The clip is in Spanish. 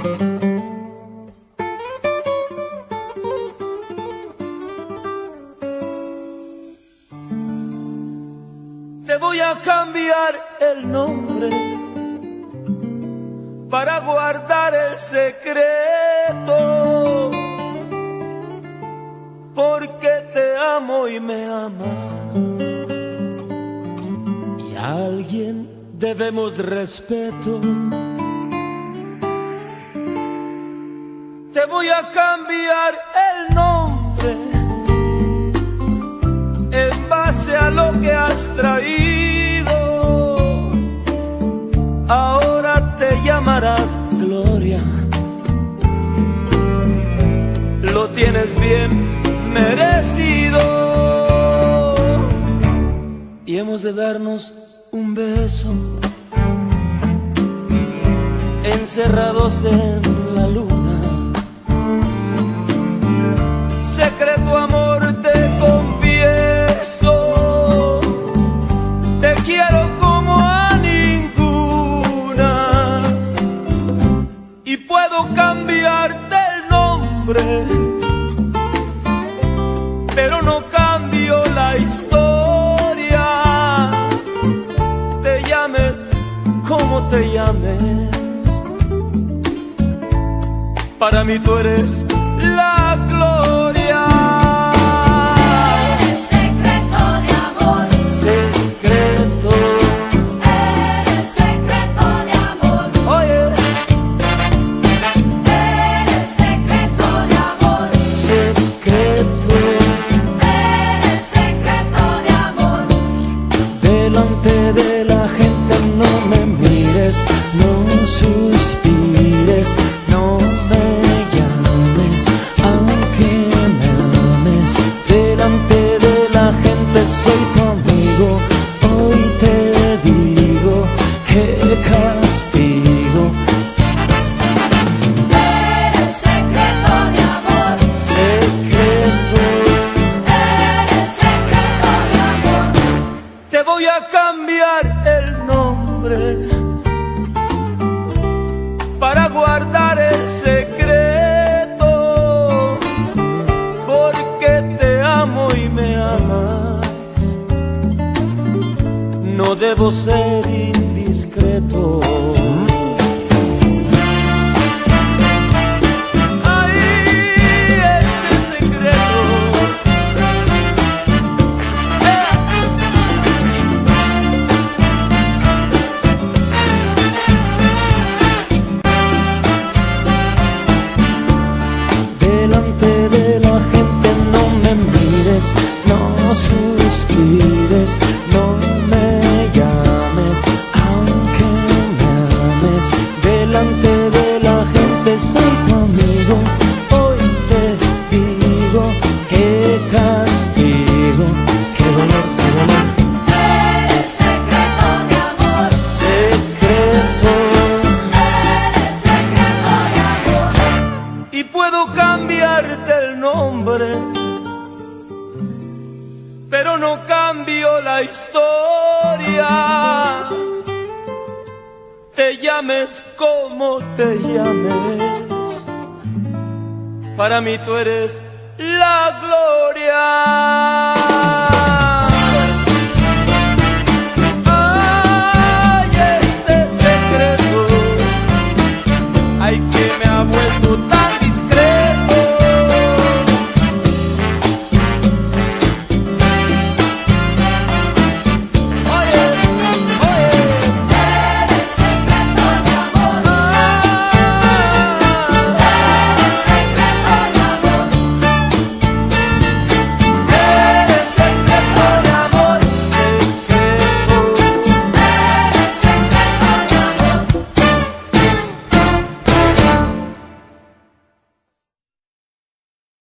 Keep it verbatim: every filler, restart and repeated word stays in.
Te voy a cambiar el nombre para guardar el secreto, porque te amo y me amas, y a alguien debemos respeto. Te voy a cambiar el nombre en base a lo que has traído. Ahora te llamarás Gloria, lo tienes bien merecido, y hemos de darnos un beso encerrados en la luna. Secreto amor, te confieso, te quiero como a ninguna, y puedo cambiarte el nombre, pero no cambio la historia. Te llames como te llames, para mí tú eres la gloria. Eres secreto de amor, Secreto, eres secreto de amor, oye, eres secreto de amor, secreto, eres secreto de amor. delante de la gente no me mires, no suspires, no me llames, aunque me ames. Delante de la gente soy tu amigo, hoy te digo qué castigo. Eres secreto de amor, Secreto, eres secreto de amor. te voy a cambiar el nombre para guardar el secreto, porque te amo y me amas. No debo ser indiscreto. Ay, este secreto. Eh. Delante de la gente no me mires, no suspires, no me llames, aunque me ames. Delante de la gente soy tu amigo, hoy te digo qué castigo, qué dolor, qué dolor. Eres secreto de amor, Secreto, eres secreto de amor. y puedo cambiarte el nombre, pero no cambio la historia. Te llames como te llames, para mí tú eres la gloria. Ay, este secreto, ay, que me ha vuelto